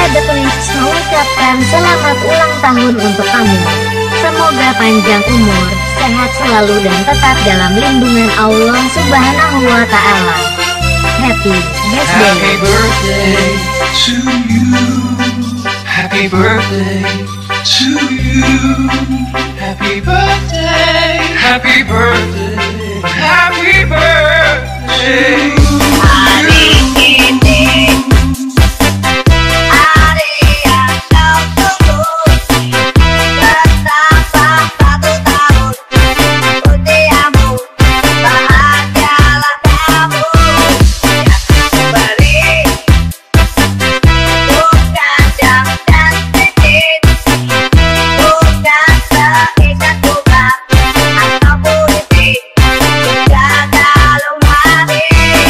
The Twins mengucapkan selamat ulang tahun untuk kamu. Semoga panjang umur, sehat selalu dan tetap dalam lindungan Allah Subhanahu wa Ta'ala. Happy birthday. Happy birthday to you. Happy birthday to you. Happy birthday. Happy birthday. Happy birthday. Hari ini hari yang kau tunggu, bertambah 1 tahun usiamu, bahagialah kamu. Yang kuberi bukan jam dan cincin, bukan seikat bunga atau puisi, juga kalung hati.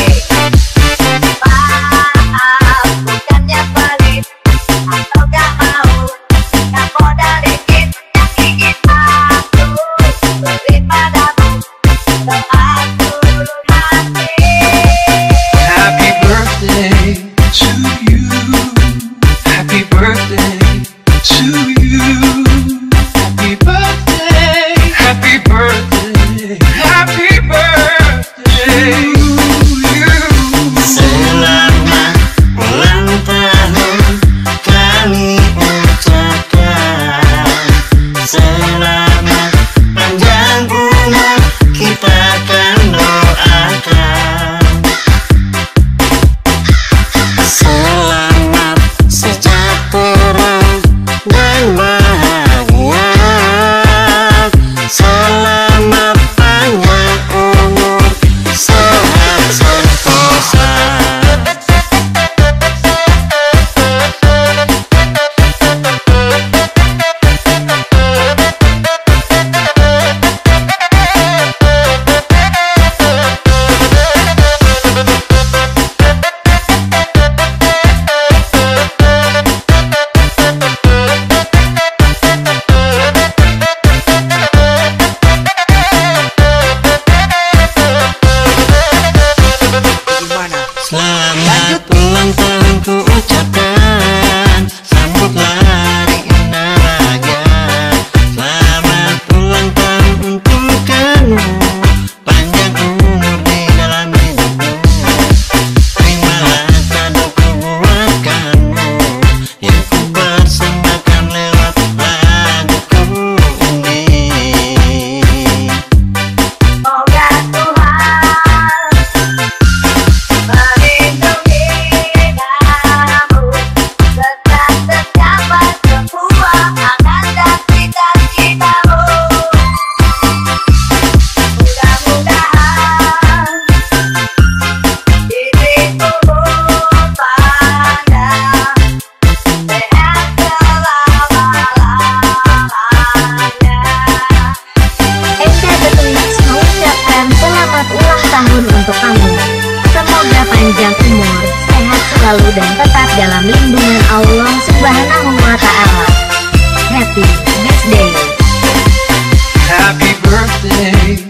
Maaf, bukannya pelit atau gak mau, kamu dari yang ingin aku beri padamu doa tulus hati. Happy birthday to you. Happy birthday to you. Happy birthday. Happy birthday. Happy birthday to you. Selamat ulang tahun kami ucapkan. Selamat panjang umur kita akan doakan. Selamat sejahtera dan bahagia. Selamat panjang umur, sehat sentosa. Selamat ulang tahun ku ucapkan, sambutlah hari indah raya. Selamat ulang tahun untuk kamu, panjang umur di dalam hidupmu. Terimalah kadoku buat kamu, yang ku persembahkan lewat laguku ini. Semoga Tuhan melindungi kamu, tetap tercapai semua angan dan cita-citamu. Mudah-mudahan dirimu pandang sehat selama-lamanya. The Twins mengucapkan selamat ulang tahun untuk kamu. Semoga panjang umur, sehat selalu dan tetap dalam lindungan Allah Subhanahu wa Ta'ala. Happy birthday. Happy birthday